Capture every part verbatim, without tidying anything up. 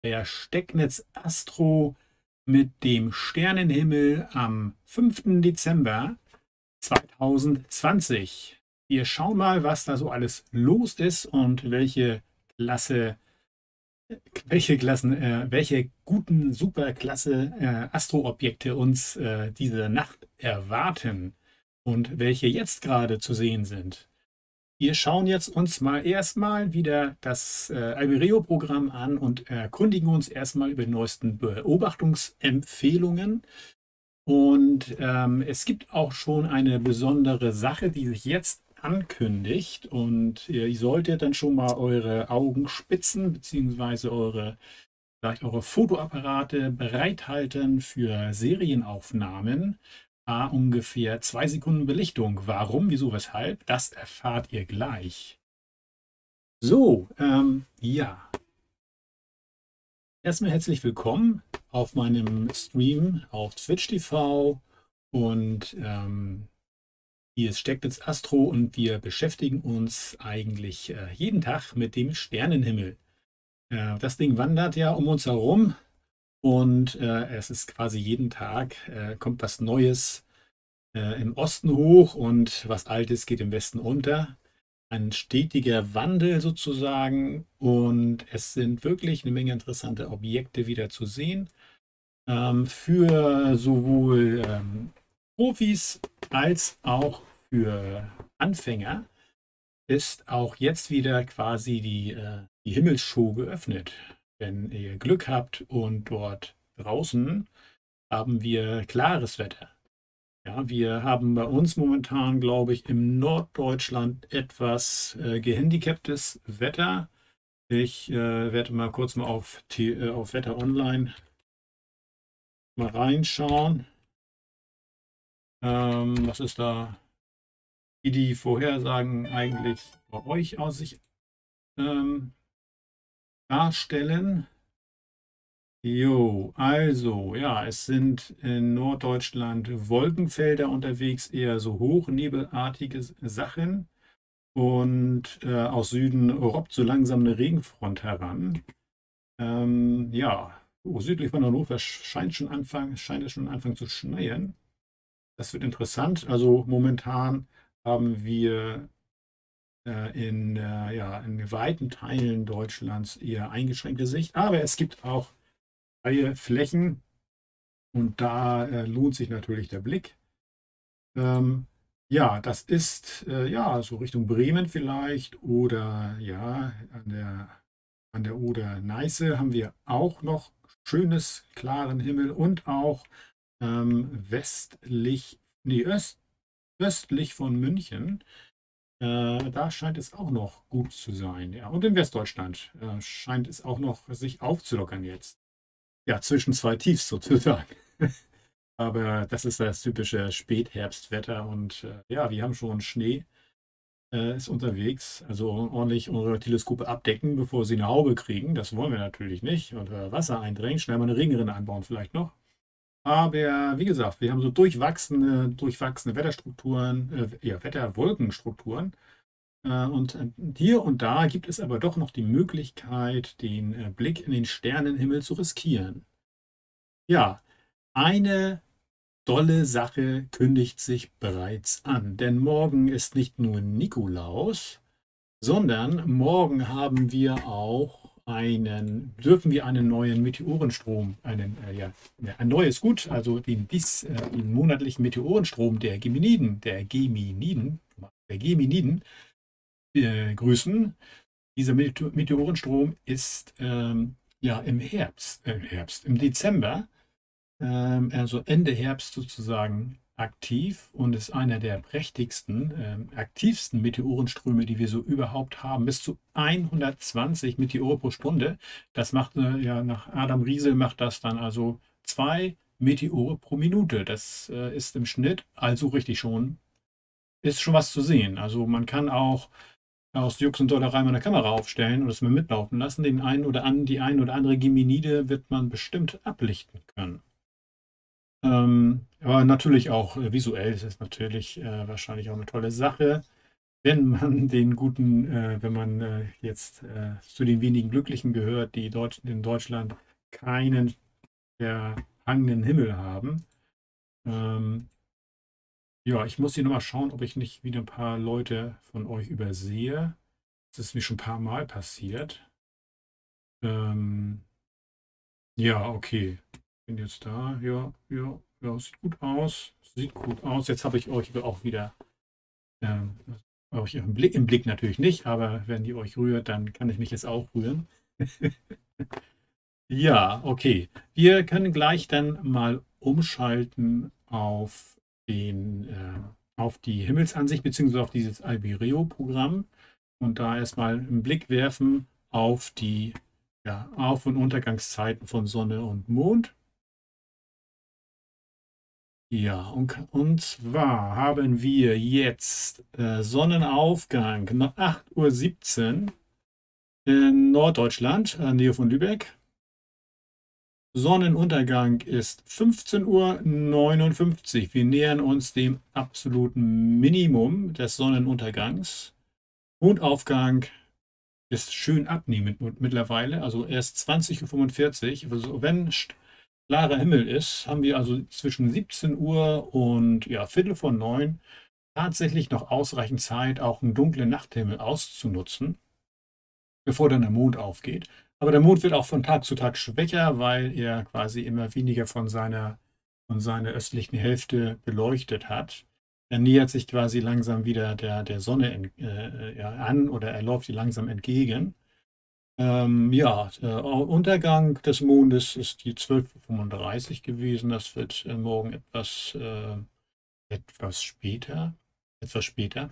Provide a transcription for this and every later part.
der Stecknitz Astro mit dem Sternenhimmel am fünften Dezember zweitausendzwanzig. Wir schauen mal, was da so alles los ist und welche Klasse, welche Klassen, äh, welche guten, superklasse äh, Astroobjekte uns äh, diese Nacht erwarten und welche jetzt gerade zu sehen sind. Wir schauen jetzt uns mal erstmal wieder das äh, Albireo-Programm an und erkundigen uns erstmal über die neuesten Beobachtungsempfehlungen. Und ähm, es gibt auch schon eine besondere Sache, die sich jetzt ankündigt. Und ihr solltet dann schon mal eure Augen spitzen, beziehungsweise eure, vielleicht eure Fotoapparate bereithalten für Serienaufnahmen. Ah, ungefähr zwei Sekunden Belichtung. Warum, wieso, weshalb? Das erfahrt ihr gleich. So, ähm, ja. Erstmal herzlich willkommen auf meinem Stream auf Twitch T V. Und ähm, hier ist Stecknitz Astro und wir beschäftigen uns eigentlich äh, jeden Tag mit dem Sternenhimmel. Äh, das Ding wandert ja um uns herum und äh, es ist quasi jeden Tag äh, kommt was Neues äh, im Osten hoch und was Altes geht im Westen unter. Ein stetiger Wandel sozusagen und es sind wirklich eine Menge interessante Objekte wieder zu sehen. Ähm, für sowohl ähm, Profis als auch für Anfänger ist auch jetzt wieder quasi die, äh, die Himmelsshow geöffnet. Wenn ihr Glück habt und dort draußen haben wir klares Wetter. Ja, wir haben bei uns momentan, glaube ich, im Norddeutschland etwas äh, gehandicaptes Wetter. Ich äh, werde mal kurz mal auf, T äh, auf Wetter Online mal reinschauen. Ähm, was ist da, wie die Vorhersagen eigentlich bei euch aus sich ähm, darstellen? Jo, also, ja, es sind in Norddeutschland Wolkenfelder unterwegs, eher so hochnebelartige Sachen. Und äh, aus Süden robbt so langsam eine Regenfront heran. Ähm, ja, oh, südlich von Hannover scheint, schon Anfang, scheint es schon anfangen zu schneien. Das wird interessant. Also momentan haben wir äh, in, äh, ja, in weiten Teilen Deutschlands eher eingeschränkte Sicht. Aber es gibt auch freie Flächen und da äh, lohnt sich natürlich der Blick. Ähm, ja, das ist äh, ja so Richtung Bremen vielleicht oder ja, an der, an der Oder-Neiße haben wir auch noch schönes, klaren Himmel und auch ähm, westlich, nee, öst, östlich von München. Äh, da scheint es auch noch gut zu sein. Ja. Und in Westdeutschland äh, scheint es auch noch sich aufzulockern jetzt. Ja, zwischen zwei Tiefs sozusagen. Aber das ist das typische Spätherbstwetter und äh, ja, wir haben schon Schnee, äh, ist unterwegs. Also ordentlich unsere Teleskope abdecken, bevor sie eine Haube kriegen. Das wollen wir natürlich nicht. Und äh, Wasser eindrängen, schnell mal eine Regenrinne anbauen vielleicht noch. Aber wie gesagt, wir haben so durchwachsene, durchwachsene Wetterstrukturen, äh, ja, Wetterwolkenstrukturen. Äh, und äh, hier und da gibt es aber doch noch die Möglichkeit, den äh, Blick in den Sternenhimmel zu riskieren. Ja, eine dolle Sache kündigt sich bereits an, denn morgen ist nicht nur Nikolaus, sondern morgen haben wir auch einen, dürfen wir einen neuen Meteorenstrom, einen, äh, ja, ja, ein neues Gut, also den, dies, äh, den monatlichen Meteorenstrom der Geminiden, der Geminiden, der Geminiden äh, grüßen. Dieser Meteorenstrom ist ähm, ja im Herbst, äh, Herbst, im Dezember ähm, also Ende Herbst sozusagen aktiv und ist einer der prächtigsten, ähm, aktivsten Meteorenströme, die wir so überhaupt haben. Bis zu hundertzwanzig Meteore pro Stunde. Das macht äh, ja nach Adam Riesel macht das dann also zwei Meteore pro Minute. Das äh, ist im Schnitt also richtig schon, ist schon was zu sehen. Also man kann auch aus Jux und Dollerei mal eine Kamera aufstellen und es mal mitlaufen lassen. Den einen oder an, die ein oder andere Geminide wird man bestimmt ablichten können. Ähm, aber natürlich auch äh, visuell ist es natürlich äh, wahrscheinlich auch eine tolle Sache. wenn man den guten, äh, wenn man äh, jetzt äh, zu den wenigen Glücklichen gehört, die Deutsch, in Deutschland keinen verhangenen Himmel haben. Ähm, ja, ich muss hier nochmal schauen, ob ich nicht wieder ein paar Leute von euch übersehe. Das ist mir schon ein paar Mal passiert. Ähm, ja, okay. Bin jetzt da. Ja, ja, ja, sieht gut aus. Sieht gut aus. Jetzt habe ich euch auch wieder ähm, euch im Blick, im Blick natürlich nicht, aber wenn ihr euch rührt, dann kann ich mich jetzt auch rühren. Ja, okay. Wir können gleich dann mal umschalten auf den, äh, auf die Himmelsansicht beziehungsweise auf dieses Albireo-Programm und da erstmal einen Blick werfen auf die ja, Auf- und Untergangszeiten von Sonne und Mond. Ja, und, und zwar haben wir jetzt äh, Sonnenaufgang nach acht Uhr siebzehn in Norddeutschland, in der Nähe von Lübeck. Sonnenuntergang ist fünfzehn Uhr neunundfünfzig. Wir nähern uns dem absoluten Minimum des Sonnenuntergangs. Mondaufgang ist schön abnehmend mittlerweile, also erst zwanzig Uhr fünfundvierzig. Also wenn klarer Himmel ist, haben wir also zwischen siebzehn Uhr und ja, Viertel vor neun tatsächlich noch ausreichend Zeit, auch einen dunklen Nachthimmel auszunutzen, bevor dann der Mond aufgeht. Aber der Mond wird auch von Tag zu Tag schwächer, weil er quasi immer weniger von seiner, von seiner östlichen Hälfte beleuchtet hat. Er nähert sich quasi langsam wieder der, der Sonne en, äh, ja, an oder er läuft ihr langsam entgegen. Ähm, ja, der Untergang des Mondes ist die zwölf Uhr fünfunddreißig gewesen. Das wird äh, morgen etwas, äh, etwas später. Etwas später.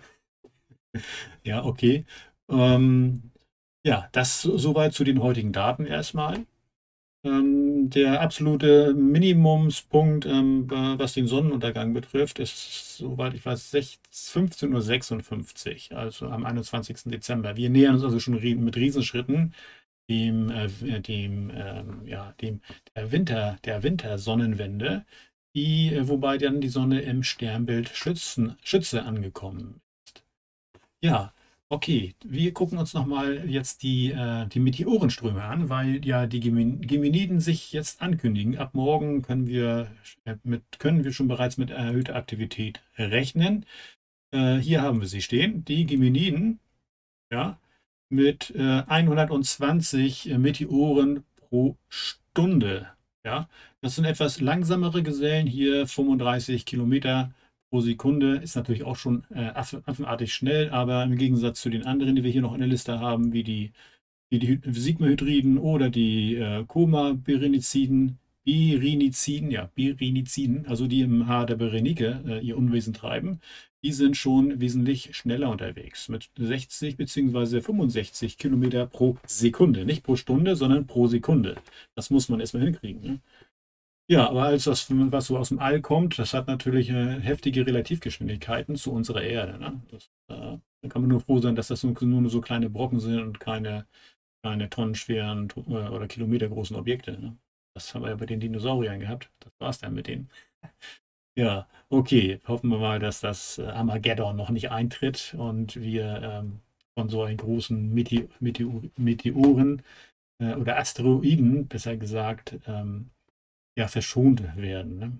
Ja, okay. Ähm, ja, das so- soweit zu den heutigen Daten erstmal. Ähm, der absolute Minimumspunkt, ähm, äh, was den Sonnenuntergang betrifft, ist, soweit ich weiß, fünfzehn Uhr sechsundfünfzig, also am einundzwanzigsten Dezember. Wir nähern uns also schon rie- mit Riesenschritten dem, äh, dem, ähm, ja, dem der Winter, der Wintersonnenwende, die, äh, wobei dann die Sonne im Sternbild Schützen, Schütze angekommen ist. Ja, okay. Wir gucken uns nochmal jetzt die, äh, die Meteorenströme an, weil ja die Gemin Geminiden sich jetzt ankündigen. Ab morgen können wir, äh, mit, können wir schon bereits mit erhöhter Aktivität rechnen. Äh, hier haben wir sie stehen, die Geminiden, ja, mit äh, hundertzwanzig Meteoren pro Stunde. Ja, das sind etwas langsamere Gesellen, hier fünfunddreißig Kilometer pro Sekunde, ist natürlich auch schon äh, affen- affenartig schnell, aber im Gegensatz zu den anderen, die wir hier noch in der Liste haben, wie die, wie die Hy- Sigma-Hydriden oder die äh, Coma-Bereniziden, Bereniziden, ja, Bereniziden, also die im Haar der Berenike äh, ihr Unwesen treiben, die sind schon wesentlich schneller unterwegs mit sechzig bzw. fünfundsechzig Kilometer pro Sekunde. Nicht pro Stunde, sondern pro Sekunde. Das muss man erstmal hinkriegen. Ne? Ja, aber alles, was, was so aus dem All kommt, das hat natürlich äh, heftige Relativgeschwindigkeiten zu unserer Erde. Ne? Das, äh, da kann man nur froh sein, dass das nur, nur so kleine Brocken sind und keine, keine tonnenschweren äh, oder kilometergroßen Objekte. Ne? Das haben wir ja bei den Dinosauriern gehabt. Das war es dann mit denen. Ja, okay. Hoffen wir mal, dass das äh, Armageddon noch nicht eintritt und wir ähm, von so einen großen Mete Meteor Meteoren äh, oder Asteroiden, besser gesagt, ähm, ja, verschont werden. Ne?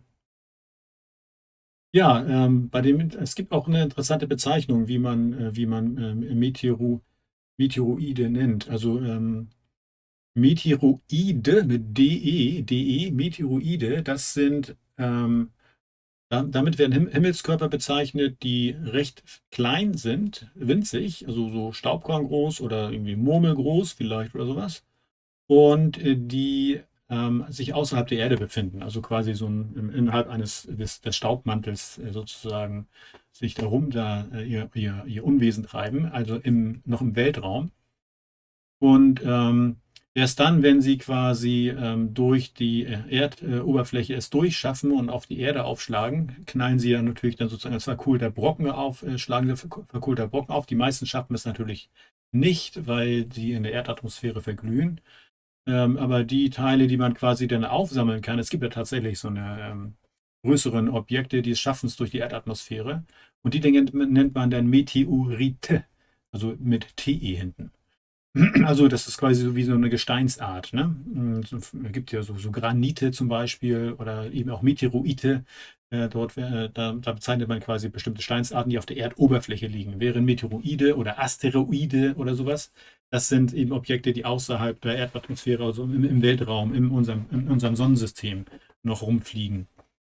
Ja, ähm, bei dem, es gibt auch eine interessante Bezeichnung, wie man, äh, wie man ähm, Meteoro, Meteoroide nennt. Also ähm, Meteoroide mit D E, D E, Meteoroide, das sind ähm, Da- Damit werden Him Himmelskörper bezeichnet, die recht klein sind, winzig, also so Staubkorn groß oder irgendwie murmelgroß vielleicht oder sowas. Und äh, die ähm, sich außerhalb der Erde befinden, also quasi so ein, im, innerhalb eines des, des Staubmantels äh, sozusagen sich darum da äh, ihr, ihr, ihr Unwesen treiben, also im, noch im Weltraum. Und ähm, erst dann, wenn sie quasi ähm, durch die äh, Erdoberfläche es durchschaffen und auf die Erde aufschlagen, knallen sie ja natürlich dann sozusagen als verkohlter Brocken auf, äh, schlagen sie verko- verkohlter Brocken auf. Die meisten schaffen es natürlich nicht, weil sie in der Erdatmosphäre verglühen. Ähm, aber die Teile, die man quasi dann aufsammeln kann, es gibt ja tatsächlich so eine, ähm, größeren Objekte, die es schaffen es durch die Erdatmosphäre. Und die Dinge nennt man dann Meteorite, also mit T E hinten. Also das ist quasi so wie so eine Gesteinsart. Ne? Es gibt ja so, so Granite zum Beispiel oder eben auch Meteorite. Äh, dort, äh, da, da bezeichnet man quasi bestimmte Steinsarten, die auf der Erdoberfläche liegen. Wären Meteoroide oder Asteroide oder sowas. Das sind eben Objekte, die außerhalb der Erdatmosphäre, also im, im Weltraum, in unserem, in unserem Sonnensystem noch rumfliegen.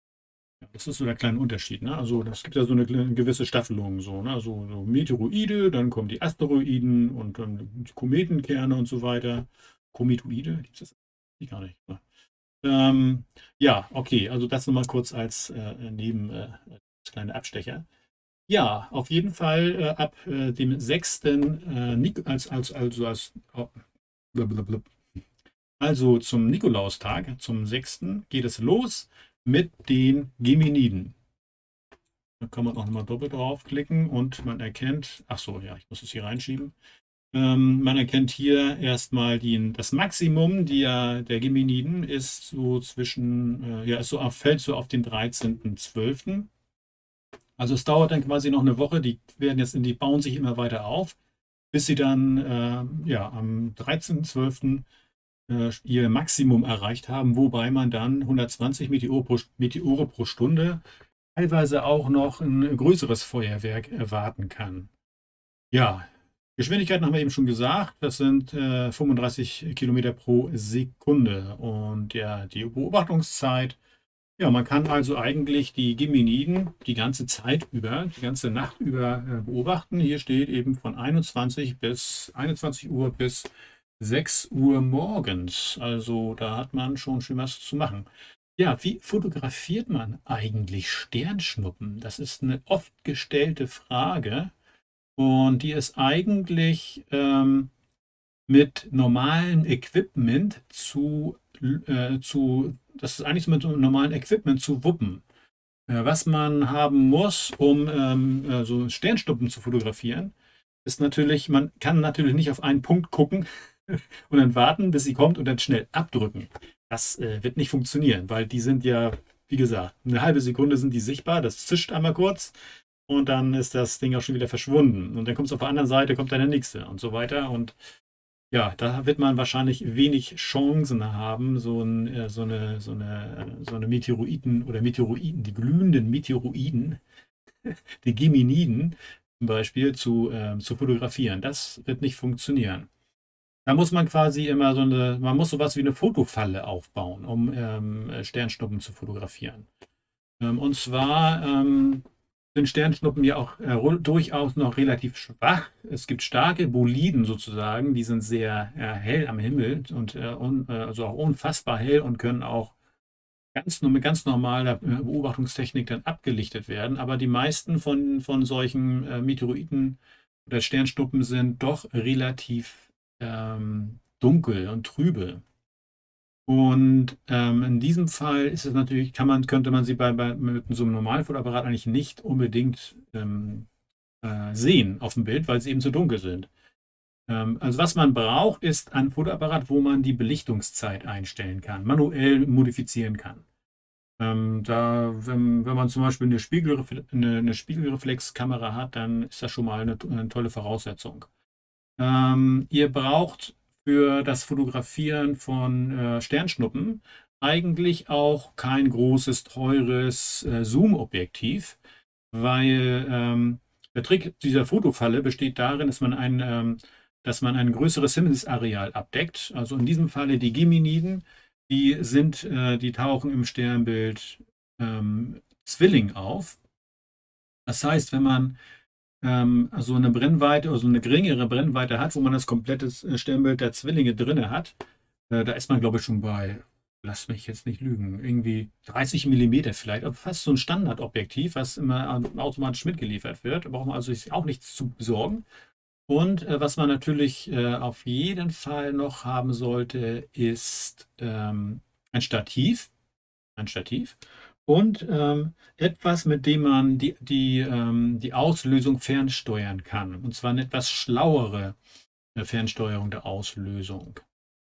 Das ist so der kleine Unterschied. Ne? Also es gibt ja so eine, eine gewisse Staffelung. So, ne? Also so Meteoroide, dann kommen die Asteroiden und dann die Kometenkerne und so weiter. Kometoide, gibt es das gar nicht. Ne? Ähm, ja, okay, also das nochmal kurz als äh, neben äh, als kleine Abstecher. Ja, auf jeden Fall äh, ab äh, dem sechsten Äh, Nik als, als, also, als, oh, blablabla. Also zum Nikolaustag, zum sechsten geht es los mit den Geminiden. Da kann man auch nochmal doppelt draufklicken und man erkennt, ach so, ja, ich muss es hier reinschieben. Ähm, man erkennt hier erstmal die, das Maximum der, der Geminiden ist so zwischen, äh, ja, ist so, fällt so auf den dreizehnten zwölften Also es dauert dann quasi noch eine Woche, die werden jetzt in die, bauen sich immer weiter auf, bis sie dann äh, ja, am dreizehnten zwölften äh, ihr Maximum erreicht haben, wobei man dann hundertzwanzig Meteore pro, Meteore pro Stunde, teilweise auch noch ein größeres Feuerwerk erwarten kann. Ja, Geschwindigkeiten haben wir eben schon gesagt, das sind äh, fünfunddreißig Kilometer pro Sekunde. Und ja, die Beobachtungszeit, ja, man kann also eigentlich die Geminiden die ganze Zeit über, die ganze Nacht über äh, beobachten. Hier steht eben von einundzwanzig bis einundzwanzig Uhr bis sechs Uhr morgens. Also da hat man schon schön was zu machen. Ja, wie fotografiert man eigentlich Sternschnuppen? Das ist eine oft gestellte Frage und die ist eigentlich ähm, mit normalem Equipment zu, äh, zu, das ist eigentlich mit so normalem Equipment zu wuppen. Äh, was man haben muss, um ähm, äh, so Sternschnuppen zu fotografieren, ist natürlich, man kann natürlich nicht auf einen Punkt gucken und dann warten, bis sie kommt und dann schnell abdrücken. Das äh, wird nicht funktionieren, weil die sind ja, wie gesagt, eine halbe Sekunde sind die sichtbar, das zischt einmal kurz und dann ist das Ding auch schon wieder verschwunden. Und dann kommt es auf der anderen Seite, kommt dann der nächste und so weiter. Und ja, da wird man wahrscheinlich wenig Chancen haben, so, ein, äh, so eine, so eine, so eine Meteoroiden oder Meteoroiden, die glühenden Meteoroiden, die Geminiden zum Beispiel, zu, äh, zu fotografieren. Das wird nicht funktionieren. Da muss man quasi immer so eine, man muss sowas wie eine Fotofalle aufbauen, um ähm, Sternschnuppen zu fotografieren. Ähm, und zwar ähm, sind Sternschnuppen ja auch äh, durchaus noch relativ schwach. Es gibt starke Boliden sozusagen, die sind sehr äh, hell am Himmel und äh, un, äh, also auch unfassbar hell und können auch ganz, nur mit ganz normaler äh, Beobachtungstechnik dann abgelichtet werden. Aber die meisten von, von solchen äh, Meteoriten oder Sternschnuppen sind doch relativ ähm, dunkel und trübe. Und ähm, in diesem Fall ist es natürlich, kann man, könnte man sie bei, bei mit so einem normalen Fotoapparat eigentlich nicht unbedingt ähm, äh, sehen auf dem Bild, weil sie eben zu dunkel sind. Ähm, also was man braucht, ist ein Fotoapparat, wo man die Belichtungszeit einstellen kann, manuell modifizieren kann. Ähm, da, wenn, wenn man zum Beispiel eine, Spiegelrefle eine, eine Spiegelreflexkamera hat, dann ist das schon mal eine, eine tolle Voraussetzung. Ähm, ihr braucht für das Fotografieren von äh, Sternschnuppen eigentlich auch kein großes, teures äh, Zoom-Objektiv, weil ähm, der Trick dieser Fotofalle besteht darin, dass man ein, ähm, dass man ein größeres Himmelsareal abdeckt. Also in diesem Falle die Geminiden, die sind, äh, die tauchen im Sternbild ähm, Zwilling auf. Das heißt, wenn man ähm, so eine Brennweite, also eine geringere Brennweite hat, wo man das komplette äh, Sternbild der Zwillinge drin hat, äh, da ist man, glaube ich, schon bei, lass mich jetzt nicht lügen, irgendwie dreißig Millimeter vielleicht, aber fast so ein Standardobjektiv, was immer automatisch mitgeliefert wird. Da braucht man also sich auch nichts zu besorgen. Und äh, was man natürlich äh, auf jeden Fall noch haben sollte, ist ähm, ein Stativ. Ein Stativ. Und ähm, etwas, mit dem man die, die, ähm, die Auslösung fernsteuern kann. Und zwar eine etwas schlauere äh, Fernsteuerung der Auslösung.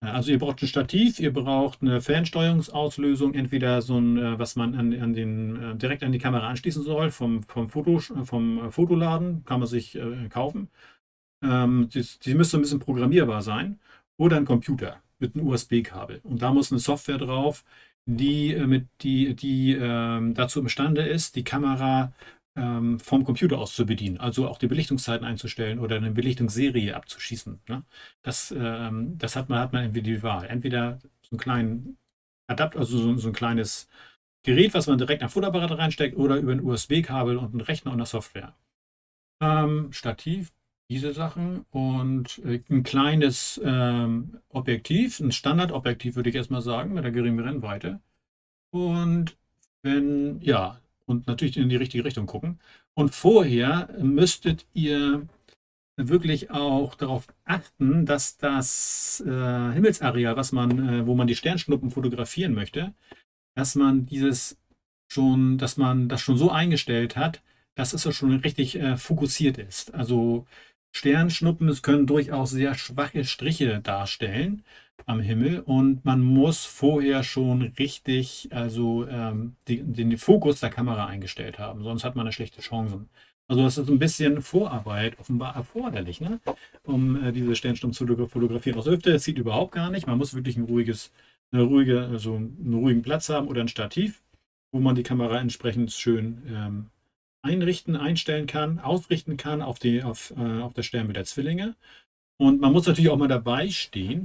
Also ihr braucht ein Stativ, ihr braucht eine Fernsteuerungsauslösung, entweder so ein, äh, was man an, an den, äh, direkt an die Kamera anschließen soll, vom, vom, Foto, vom äh, Fotoladen, kann man sich äh, kaufen. Ähm, die, die müsste ein bisschen programmierbar sein. Oder ein Computer mit einem U S B-Kabel. Und da muss eine Software drauf, die, äh, mit, die, die ähm, dazu imstande ist, die Kamera ähm, vom Computer aus zu bedienen. Also auch die Belichtungszeiten einzustellen oder eine Belichtungsserie abzuschießen. Ne? Das, ähm, das hat man, hat man entweder die Wahl. Entweder so einen kleinen Adapter, also so, so ein kleines Gerät, was man direkt am Fotoapparat reinsteckt, oder über ein U S B-Kabel und einen Rechner und eine Software. Ähm, Stativ, diese Sachen und äh, ein kleines ähm, Objektiv, ein Standardobjektiv würde ich erstmal sagen, mit einer geringen Brennweite. Und wenn, ja, und natürlich in die richtige Richtung gucken. Und vorher müsstet ihr wirklich auch darauf achten, dass das äh, Himmelsareal, was man, äh, wo man die Sternschnuppen fotografieren möchte, dass man dieses schon, dass man das schon so eingestellt hat, dass es ja schon richtig äh, fokussiert ist. Also Sternschnuppen, es können durchaus sehr schwache Striche darstellen am Himmel und man muss vorher schon richtig, also ähm, die, den Fokus der Kamera eingestellt haben, sonst hat man eine schlechte Chance. Also das ist ein bisschen Vorarbeit offenbar erforderlich, ne? Um äh, diese Sternschnuppen zu fotografieren. Aus der Hüfte, das sieht überhaupt gar nicht. Man muss wirklich ein ruhiges eine ruhige, also einen ruhigen Platz haben oder ein Stativ, wo man die Kamera entsprechend schön ähm, einrichten, einstellen kann, ausrichten kann auf, die, auf, äh, auf das Sternbild der Zwillinge. Und man muss natürlich auch mal dabei stehen,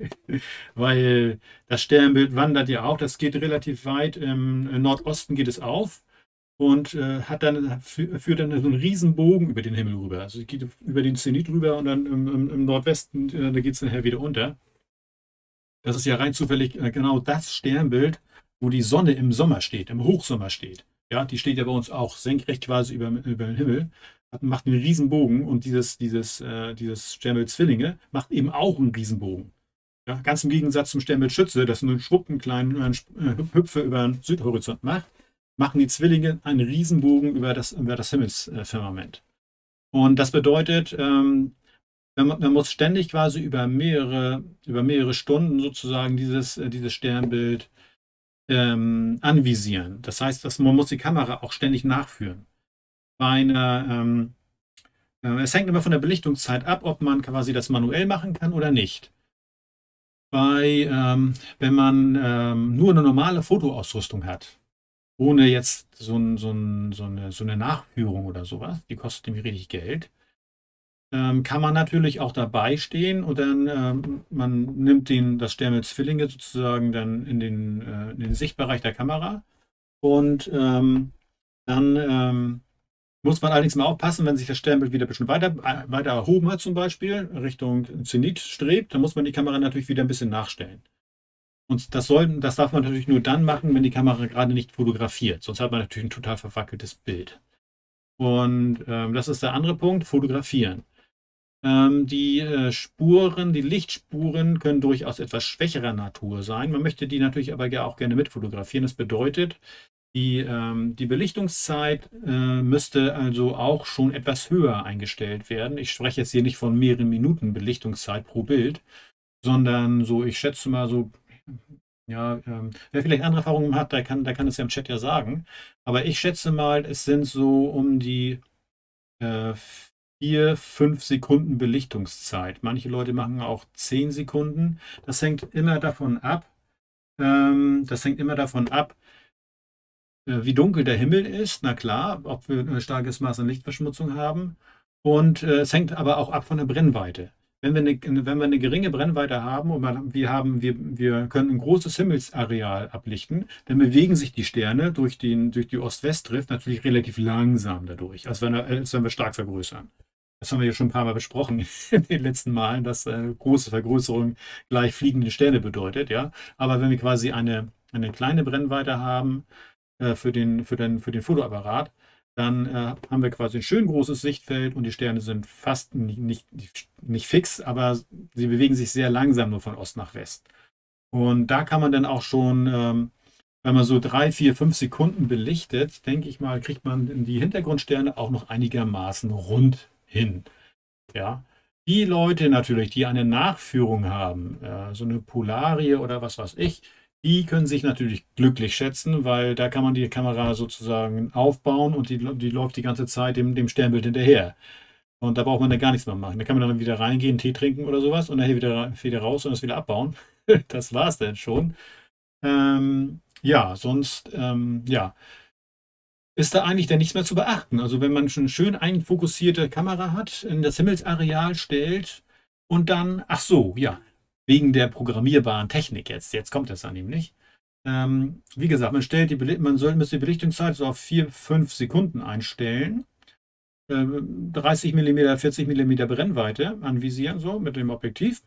weil das Sternbild wandert ja auch, das geht relativ weit, im Nordosten geht es auf und äh, hat dann, führt dann so einen riesen Bogen über den Himmel rüber. Also es geht über den Zenit rüber und dann im, im, im Nordwesten, äh, da geht es nachher wieder unter. Das ist ja rein zufällig äh, genau das Sternbild, wo die Sonne im Sommer steht, im Hochsommer steht. Ja, die steht ja bei uns auch senkrecht quasi über, über den Himmel, hat, macht einen Riesenbogen und dieses, dieses, äh, dieses Sternbild Zwillinge macht eben auch einen Riesenbogen. Ja, ganz im Gegensatz zum Sternbild Schütze, das nur einen Schwupp, einen kleinen äh, Hüpfe über den Südhorizont macht, machen die Zwillinge einen Riesenbogen über das, über das Himmelsfirmament. Und das bedeutet, ähm, man, man muss ständig quasi über mehrere, über mehrere Stunden sozusagen dieses, äh, dieses Sternbild ähm, anvisieren. Das heißt, dass man muss die Kamera auch ständig nachführen. Bei einer, ähm, äh, es hängt immer von der Belichtungszeit ab, ob man quasi das manuell machen kann oder nicht. Bei, ähm, wenn man ähm, nur eine normale Fotoausrüstung hat, ohne jetzt so, ein, so, ein, so, eine, so eine Nachführung oder sowas, die kostet nämlich richtig Geld, ähm, kann man natürlich auch dabei stehen und dann ähm, man nimmt den, das Sternbild Zwillinge sozusagen dann in den, äh, in den Sichtbereich der Kamera und ähm, dann ähm, muss man allerdings mal aufpassen, wenn sich das Sternbild wieder ein bisschen weiter, äh, weiter erhoben hat zum Beispiel, Richtung Zenit strebt, dann muss man die Kamera natürlich wieder ein bisschen nachstellen. Und das, soll, das darf man natürlich nur dann machen, wenn die Kamera gerade nicht fotografiert, sonst hat man natürlich ein total verwackeltes Bild. Und ähm, das ist der andere Punkt, fotografieren. Ähm, die äh, Spuren, die Lichtspuren können durchaus etwas schwächerer Natur sein. Man möchte die natürlich aber ja auch gerne mitfotografieren. Das bedeutet, die, ähm, die Belichtungszeit äh, müsste also auch schon etwas höher eingestellt werden. Ich spreche jetzt hier nicht von mehreren Minuten Belichtungszeit pro Bild, sondern so, ich schätze mal so, ja, ähm, wer vielleicht andere Erfahrungen hat, der kann, der kann es ja im Chat ja sagen. Aber ich schätze mal, es sind so um die äh, vier, fünf Sekunden Belichtungszeit. Manche Leute machen auch zehn Sekunden. Das hängt immer davon ab, ähm, das hängt immer davon ab, äh, wie dunkel der Himmel ist. Na klar, ob wir ein starkes Maß an Lichtverschmutzung haben. Und äh, es hängt aber auch ab von der Brennweite. Wenn wir eine, wenn wir eine geringe Brennweite haben und man, wir, haben, wir, wir können ein großes Himmelsareal ablichten, dann bewegen sich die Sterne durch, den, durch die Ost-West-Drift natürlich relativ langsam dadurch, als wenn, als wenn wir stark vergrößern. Das haben wir ja schon ein paar Mal besprochen in den letzten Malen, dass äh, große Vergrößerung gleich fliegende Sterne bedeutet. Ja? Aber wenn wir quasi eine, eine kleine Brennweite haben äh, für, den, für, den, für den Fotoapparat, dann äh, haben wir quasi ein schön großes Sichtfeld und die Sterne sind fast nicht, nicht, nicht fix, aber sie bewegen sich sehr langsam nur von Ost nach West. Und da kann man dann auch schon, ähm, wenn man so drei, vier, fünf Sekunden belichtet, denke ich mal, kriegt man die Hintergrundsterne auch noch einigermaßen rund hin. Ja, Die Leute natürlich, die eine Nachführung haben, äh, so eine Polarie oder was weiß ich, die können sich natürlich glücklich schätzen, weil da kann man die Kamera sozusagen aufbauen und die, die läuft die ganze Zeit dem, dem Sternbild hinterher. Und da braucht man dann gar nichts mehr machen. Da kann man dann wieder reingehen, Tee trinken oder sowas und dann hier wieder, wieder raus und das wieder abbauen. Das war es dann schon. Ähm, ja, sonst, ähm, ja, ist da eigentlich dann nichts mehr zu beachten. Also wenn man schon schön einfokussierte Kamera hat, in das Himmelsareal stellt und dann, ach so, ja, wegen der programmierbaren Technik jetzt, jetzt kommt das dann nämlich. Ähm, wie gesagt, man stellt die, Beli- man soll, müsste die Belichtungszeit so auf vier, fünf Sekunden einstellen. Ähm, dreißig Millimeter, vierzig Millimeter Brennweite anvisieren, so mit dem Objektiv.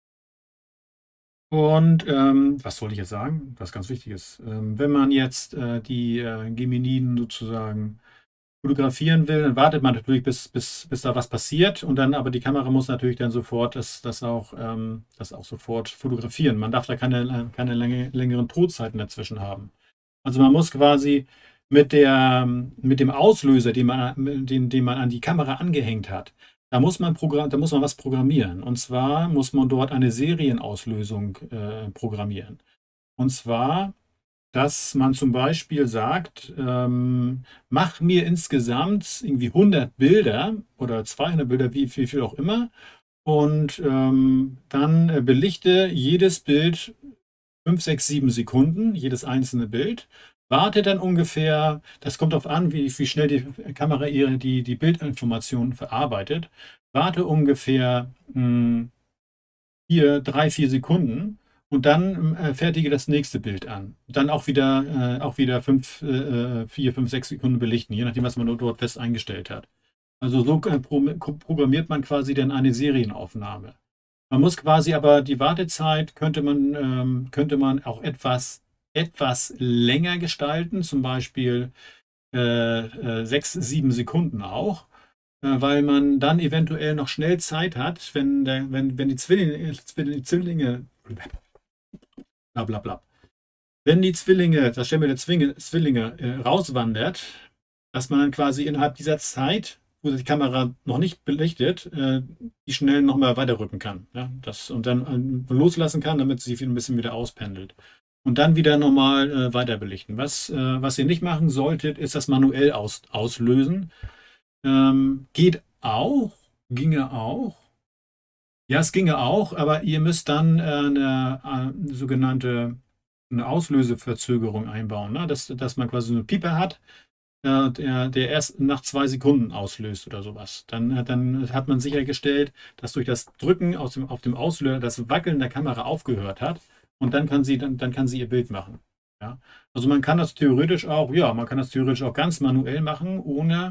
Und ähm, was wollte ich jetzt sagen? Was ganz wichtig ist. Ähm, wenn man jetzt äh, die äh, Geminiden sozusagen fotografieren will, dann wartet man natürlich, bis, bis, bis da was passiert. Und dann, aber die Kamera muss natürlich dann sofort das, das, auch, ähm, das auch sofort fotografieren. Man darf da keine, keine Länge, längeren Totzeiten dazwischen haben. Also man muss quasi mit der, mit dem Auslöser, den man, den, den man an die Kamera angehängt hat, da muss man, Programm, da muss man was programmieren. Und zwar muss man dort eine Serienauslösung äh, programmieren. Und zwar, dass man zum Beispiel sagt, ähm, mach mir insgesamt irgendwie hundert Bilder oder zweihundert Bilder, wie viel, viel auch immer. Und ähm, dann äh, belichte jedes Bild fünf, sechs, sieben Sekunden, jedes einzelne Bild. Warte dann ungefähr, das kommt darauf an, wie, wie schnell die Kamera ihre, die, die Bildinformationen verarbeitet. Warte ungefähr mh, vier, drei, vier Sekunden und dann äh, fertige das nächste Bild an. Dann auch wieder, äh, auch wieder fünf, äh, vier, fünf, sechs Sekunden belichten, je nachdem, was man dort fest eingestellt hat. Also so äh, pro, programmiert man quasi dann eine Serienaufnahme. Man muss quasi aber die Wartezeit könnte man, ähm, könnte man auch etwas, etwas länger gestalten, zum Beispiel äh, äh, sechs, sieben Sekunden auch, äh, weil man dann eventuell noch schnell Zeit hat, wenn, der, wenn, wenn die Zwillinge, die Zwillinge, bla bla bla, wenn die Zwillinge, das Stämme der Zwinge, Zwillinge äh, rauswandert, dass man dann quasi innerhalb dieser Zeit, wo die Kamera noch nicht belichtet, äh, die schnell nochmal weiterrücken kann. Ja? Das, und dann äh, loslassen kann, damit sie ein bisschen wieder auspendelt. Und dann wieder normal äh, weiter belichten. Was, äh, was ihr nicht machen solltet, ist das manuell aus, auslösen. Ähm, geht auch, ginge auch. Ja, es ginge auch, aber ihr müsst dann äh, eine, eine sogenannte eine Auslöseverzögerung einbauen, ne? Dass, dass man quasi so einen Pieper hat, äh, der, der erst nach zwei Sekunden auslöst oder sowas. Dann, äh, dann hat man sichergestellt, dass durch das Drücken aus dem, auf dem Auslöser das Wackeln der Kamera aufgehört hat und dann kann sie, dann, dann kann sie ihr Bild machen. Ja? Also man kann das theoretisch auch, ja, man kann das theoretisch auch ganz manuell machen, ohne,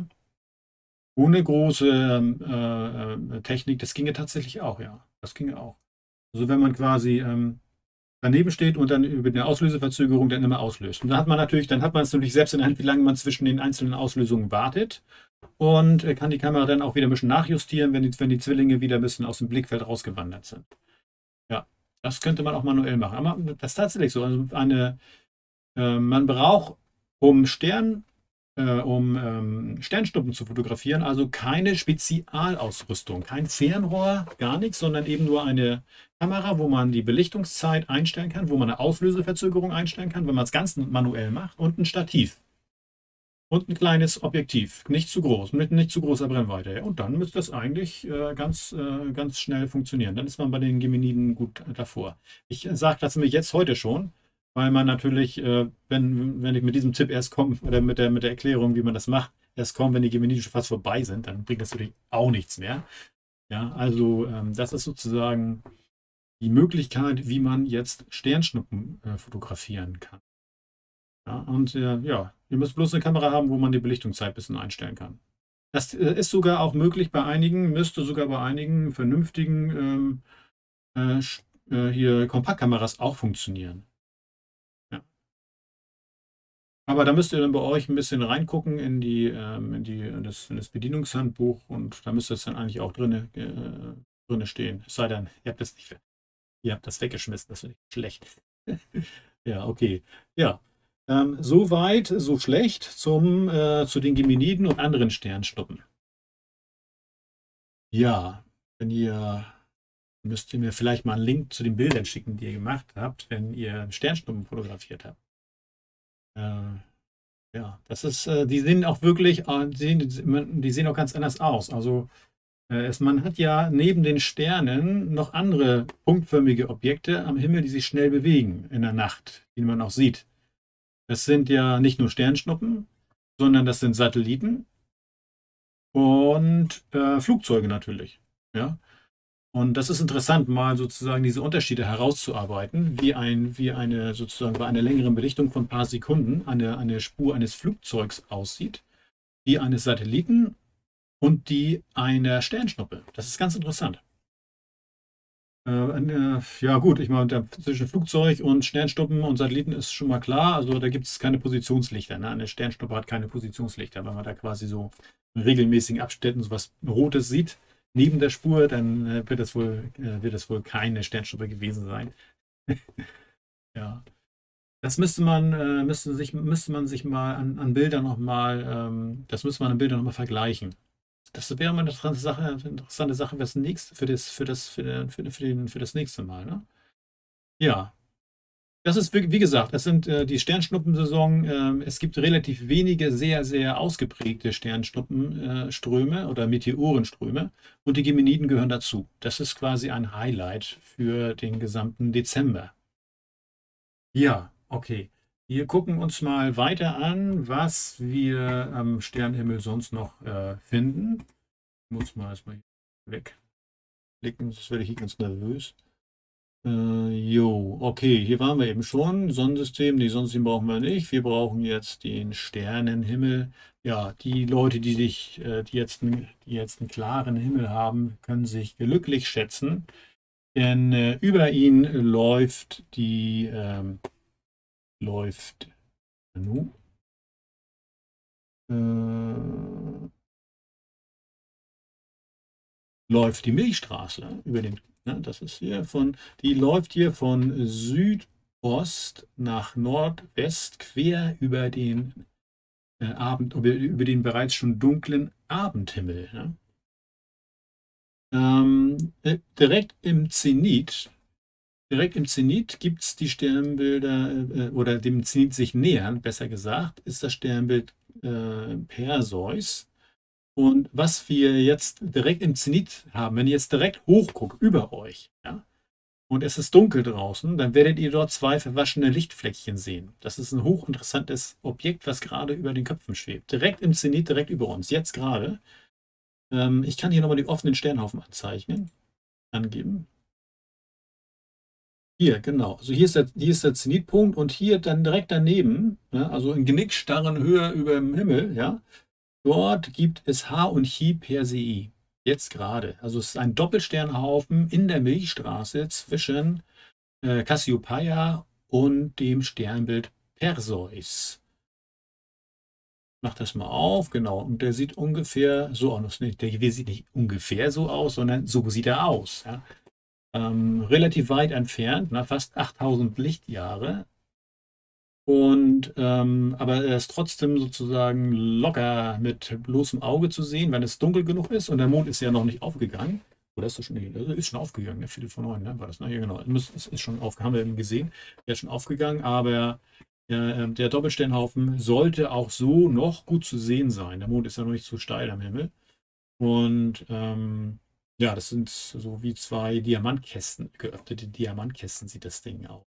ohne große ähm, äh, äh, Technik. Das ginge tatsächlich auch, ja. Das ginge auch. Also wenn man quasi ähm, daneben steht und dann über eine Auslöseverzögerung dann immer auslöst. Und dann hat man natürlich, dann hat man es natürlich selbst in der Hand, wie lange man zwischen den einzelnen Auslösungen wartet und äh, kann die Kamera dann auch wieder ein bisschen nachjustieren, wenn die, wenn die Zwillinge wieder ein bisschen aus dem Blickfeld rausgewandert sind. Ja, das könnte man auch manuell machen. Aber das ist tatsächlich so. Also eine, äh, man braucht, um Stern, äh, um ähm, Sternschnuppen zu fotografieren, also keine Spezialausrüstung, kein Fernrohr, gar nichts, sondern eben nur eine Kamera, wo man die Belichtungszeit einstellen kann, wo man eine Auslöseverzögerung einstellen kann, wenn man es ganz manuell macht, und ein Stativ. Und ein kleines Objektiv, nicht zu groß, mit nicht zu großer Brennweite. Ja, und dann müsste das eigentlich äh, ganz, äh, ganz schnell funktionieren. Dann ist man bei den Geminiden gut davor. Ich sage das nämlich jetzt heute schon, weil man natürlich, äh, wenn, wenn ich mit diesem Tipp erst komme, oder mit der, mit der Erklärung, wie man das macht, erst kommt, wenn die Geminiden schon fast vorbei sind, dann bringt das natürlich auch nichts mehr. Ja, also ähm, das ist sozusagen die Möglichkeit, wie man jetzt Sternschnuppen äh, fotografieren kann. Ja, und äh, ja, ihr müsst bloß eine Kamera haben, wo man die Belichtungszeit ein bisschen einstellen kann. Das äh, ist sogar auch möglich bei einigen, müsste sogar bei einigen vernünftigen ähm, äh, sch- äh, hier Kompaktkameras auch funktionieren. Ja. Aber da müsst ihr dann bei euch ein bisschen reingucken in die, ähm, in die, in das, in das Bedienungshandbuch und da müsste es dann eigentlich auch drinne, äh, drinne stehen. Es sei denn, ihr habt das nicht, ihr habt das weggeschmissen, das finde ich schlecht. Ja, okay. Ja. Ähm, so weit, so schlecht zum, äh, zu den Geminiden und anderen Sternschnuppen. Ja, wenn ihr, müsst ihr mir vielleicht mal einen Link zu den Bildern schicken, die ihr gemacht habt, wenn ihr Sternschnuppen fotografiert habt. Äh, ja, das ist, äh, die sehen auch wirklich, äh, die, sehen, die sehen auch ganz anders aus. Also äh, es, man hat ja neben den Sternen noch andere punktförmige Objekte am Himmel, die sich schnell bewegen in der Nacht, die man auch sieht. Das sind ja nicht nur Sternschnuppen, sondern das sind Satelliten und äh, Flugzeuge natürlich. Ja? Und das ist interessant, mal sozusagen diese Unterschiede herauszuarbeiten, wie, ein, wie eine sozusagen bei einer längeren Belichtung von ein paar Sekunden eine, eine Spur eines Flugzeugs aussieht, die eines Satelliten und die einer Sternschnuppe. Das ist ganz interessant. Äh, äh, ja gut, ich meine, der- zwischen Flugzeug und Sternschnuppen und Satelliten ist schon mal klar. Also da gibt es keine Positionslichter. Ne? Eine Sternschnuppe hat keine Positionslichter. Wenn man da quasi so in regelmäßigen Abständen so was Rotes sieht neben der Spur, dann äh, wird das wohl, äh, wird das wohl keine Sternschnuppe gewesen sein. Ja. Das müsste man, äh, müsste sich, müsste man sich mal an, an Bildern nochmal, ähm, das müsste man an Bildern nochmal vergleichen. Das wäre mal eine interessante Sache, eine interessante Sache für das nächste, für das, für das, für, den, für, den, für, den, für das nächste Mal, ne? Ja, das ist, wie wie gesagt, das sind äh, die Sternschnuppensaison. Ähm, es gibt relativ wenige sehr, sehr ausgeprägte Sternschnuppenströme äh, oder Meteorenströme und die Gemeniden gehören dazu. Das ist quasi ein Highlight für den gesamten Dezember. Ja, okay. Wir gucken uns mal weiter an, was wir am Sternenhimmel sonst noch äh, finden. Ich muss mal erstmal wegklicken, sonst werde ich hier ganz nervös. Äh, jo, okay, hier waren wir eben schon. Sonnensystem, nee, Sonnensystem brauchen wir nicht. Wir brauchen jetzt den Sternenhimmel. Ja, die Leute, die sich, äh, die jetzt, einen- die jetzt einen klaren Himmel haben, können sich glücklich schätzen, denn äh, über ihn läuft die, ähm, läuft, nu, äh, läuft die Milchstraße über den, ne, das ist hier von, die läuft hier von Südost nach Nordwest quer über den äh, Abend, über, über den bereits schon dunklen Abendhimmel. Ne? Ähm, äh, direkt im Zenit, direkt im Zenit gibt es die Sternbilder, äh, oder dem Zenit sich nähern, besser gesagt, ist das Sternbild äh, Perseus. Und was wir jetzt direkt im Zenit haben, wenn ihr jetzt direkt hochguckt über euch, ja, und es ist dunkel draußen, dann werdet ihr dort zwei verwaschene Lichtfleckchen sehen. Das ist ein hochinteressantes Objekt, was gerade über den Köpfen schwebt. Direkt im Zenit, direkt über uns, jetzt gerade. Ähm, ich kann hier nochmal die offenen Sternhaufen anzeichnen, angeben. Hier, genau. Also hier ist der, hier ist der Zenitpunkt und hier dann direkt daneben, ne, also in genickstarren Höhe über dem Himmel, ja, dort gibt es H und Chi Persei. Jetzt gerade. Also es ist ein Doppelsternhaufen in der Milchstraße zwischen äh, Cassiopeia und dem Sternbild Perseus. Mach das mal auf, genau. Und der sieht ungefähr so aus. Nee, der hier sieht nicht ungefähr so aus, sondern so sieht er aus. Ja. Ähm, relativ weit entfernt, na, fast achttausend Lichtjahre. Und ähm, aber er ist trotzdem sozusagen locker mit bloßem Auge zu sehen, wenn es dunkel genug ist. Und der Mond ist ja noch nicht aufgegangen. Oder ist er schon, nee, der ist schon aufgegangen, der Viertel vor neun, ne? War das? Ne? Ja, genau. Es ist ist schon auf, haben wir eben gesehen. Der ist schon aufgegangen, aber äh, der Doppelsternhaufen sollte auch so noch gut zu sehen sein. Der Mond ist ja noch nicht so steil am Himmel. Und ähm, ja, das sind so wie zwei Diamantkästen, geöffnete Diamantkästen sieht das Ding aus.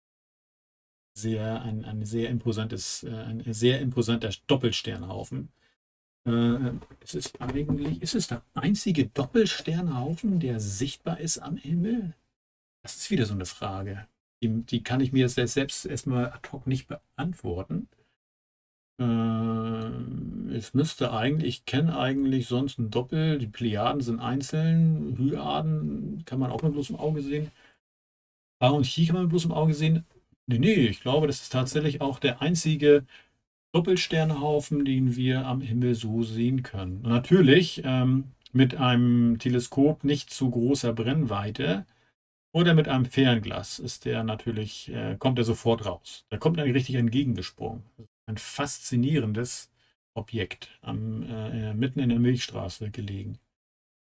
Sehr, ein, ein sehr imposantes, äh, ein sehr imposanter Doppelsternhaufen. Äh, es ist eigentlich, ist es der einzige Doppelsternhaufen, der sichtbar ist am Himmel? Das ist wieder so eine Frage. Die, die kann ich mir selbst, selbst erstmal ad hoc nicht beantworten. Äh, es müsste eigentlich, ich kenne eigentlich sonst ein Doppel, die Plejaden sind einzeln, Hyaden kann man auch mit bloßem Auge sehen. A und Chi kann man mit bloßem Auge sehen. Nee, nee, ich glaube, das ist tatsächlich auch der einzige Doppelsternhaufen, den wir am Himmel so sehen können. Und natürlich ähm, mit einem Teleskop nicht zu großer Brennweite oder mit einem Fernglas ist der natürlich, äh, kommt er sofort raus. Da kommt er richtig entgegengesprungen. Ein faszinierendes Objekt am, äh, mitten in der Milchstraße gelegen.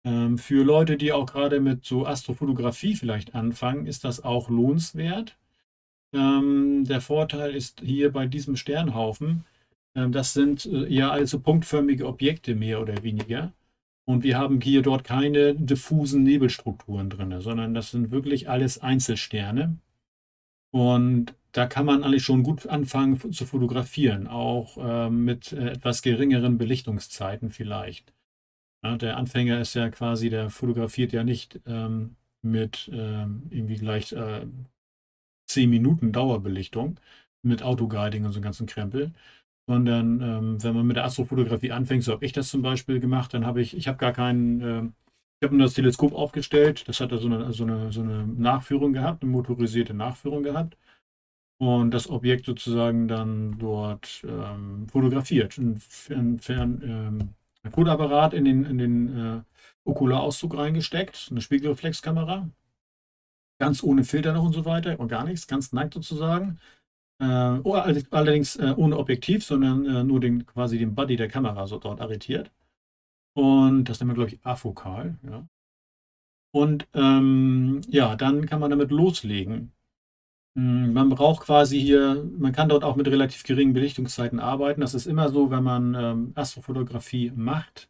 Ähm, für Leute, die auch gerade mit so Astrofotografie vielleicht anfangen, ist das auch lohnenswert. Ähm, der Vorteil ist hier bei diesem Sternhaufen, ähm, das sind äh, ja also punktförmige Objekte mehr oder weniger. Und wir haben hier dort keine diffusen Nebelstrukturen drin, sondern das sind wirklich alles Einzelsterne. Und da kann man eigentlich schon gut anfangen zu fotografieren, auch ähm, mit äh, etwas geringeren Belichtungszeiten vielleicht. Ja, der Anfänger ist ja quasi, der fotografiert ja nicht ähm, mit ähm, irgendwie gleich äh, zehn Minuten Dauerbelichtung mit Autoguiding und so einem ganzen Krempel, sondern ähm, wenn man mit der Astrofotografie anfängt, so habe ich das zum Beispiel gemacht, dann habe ich, ich habe gar keinen, äh, ich habe nur das Teleskop aufgestellt, das hat da so eine, so eine, so eine Nachführung gehabt, eine motorisierte Nachführung gehabt und das Objekt sozusagen dann dort ähm, fotografiert. Ein fern, fern, ähm, ein Fotoapparat in den, in den äh, Okularauszug reingesteckt, eine Spiegelreflexkamera, ganz ohne Filter noch und so weiter und gar nichts, ganz nackt sozusagen. Äh, oh, allerdings äh, ohne Objektiv, sondern äh, nur den, quasi den Body der Kamera so dort arretiert. Und das nennt man, glaube ich, afokal. Ja. Und ähm, ja, dann kann man damit loslegen. Mm, Man braucht quasi hier, man kann dort auch mit relativ geringen Belichtungszeiten arbeiten. Das ist immer so, wenn man ähm, Astrofotografie macht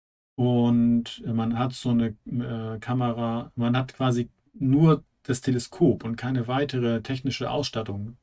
und man hat so eine äh, Kamera, man hat quasi nur das Teleskop und keine weitere technische Ausstattung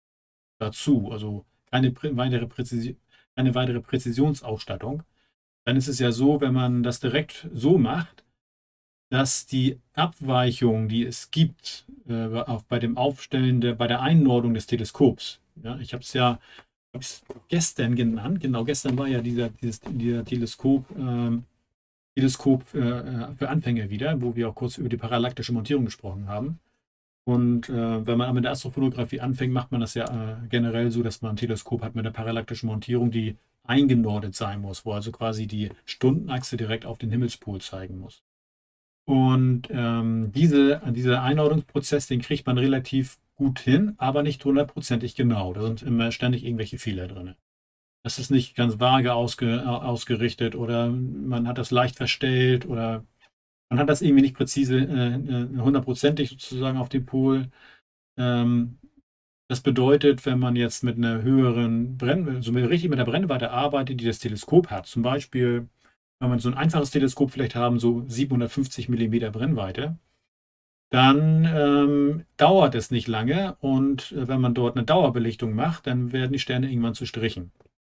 dazu, also keine prä- weitere Präzisi keine weitere Präzisionsausstattung, dann ist es ja so, wenn man das direkt so macht, dass die Abweichung, die es gibt, äh, auch bei dem Aufstellen der, bei der Einordnung des Teleskops, ja, ich habe es ja hab ich's gestern genannt, genau, gestern war ja dieser, dieses, dieser Teleskop, ähm, Teleskop äh, äh, für Anfänger wieder, wo wir auch kurz über die parallaktische Montierung gesprochen haben. Und äh, wenn man mit der Astrofotografie anfängt, macht man das ja äh, generell so, dass man ein Teleskop hat mit einer parallaktischen Montierung, die eingenordet sein muss, wo also quasi die Stundenachse direkt auf den Himmelspol zeigen muss. Und ähm, diese, dieser Einordnungsprozess, den kriegt man relativ gut hin, aber nicht hundertprozentig genau. Da sind immer ständig irgendwelche Fehler drin. Das ist nicht ganz vage ausge, äh, ausgerichtet oder man hat das leicht verstellt oder man hat das irgendwie nicht präzise, äh, äh, hundertprozentig sozusagen auf dem Pol. Ähm, Das bedeutet, wenn man jetzt mit einer höheren Brennweite, also mit, richtig mit der Brennweite arbeitet, die das Teleskop hat, zum Beispiel, wenn man so ein einfaches Teleskop vielleicht haben, so siebenhundertfünfzig Millimeter Brennweite, dann ähm, dauert es nicht lange und äh, wenn man dort eine Dauerbelichtung macht, dann werden die Sterne irgendwann zu Strichen.